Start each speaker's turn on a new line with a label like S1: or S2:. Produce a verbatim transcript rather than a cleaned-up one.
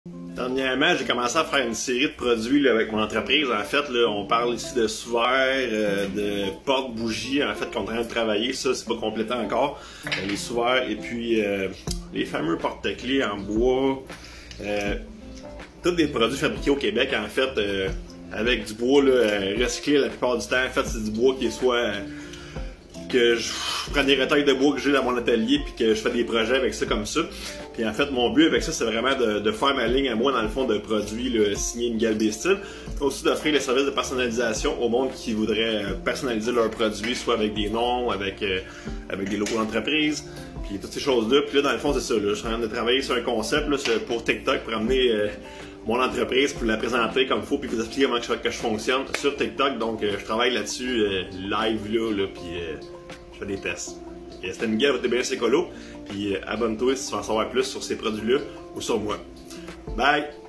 S1: Dernièrement, j'ai commencé à faire une série de produits là, avec mon entreprise. En fait, là, on parle ici de sous-verres, euh, de porte-bougies, en fait, qu'on est en train de travailler. Ça, c'est pas complété encore. Euh, les sous-verres et puis euh, les fameux porte-clés en bois. Euh, tous des produits fabriqués au Québec, en fait, euh, avec du bois là, recyclé la plupart du temps. En fait, c'est du bois qui est soit... Euh, que je prends des retailles de bois que j'ai dans mon atelier puis que je fais des projets avec ça comme ça. Puis en fait, mon but avec ça, c'est vraiment de, de faire ma ligne à moi, dans le fond, de produits là, signés Miguel Bestil. Aussi d'offrir les services de personnalisation au monde qui voudrait personnaliser leurs produits, soit avec des noms, avec, euh, avec des logos d'entreprise, puis toutes ces choses-là. Puis là, dans le fond, c'est ça. Là, je suis en train de travailler sur un concept là, pour TikTok pour amener euh, mon entreprise, pour la présenter comme il faut, puis vous expliquer comment que je, que je fonctionne sur TikTok. Donc, euh, je travaille là-dessus euh, live là, là puis euh, je fais des tests. C'était Miguel, votre D B S Écolo, puis euh, abonne-toi si tu veux en savoir plus sur ces produits-là ou sur moi. Bye!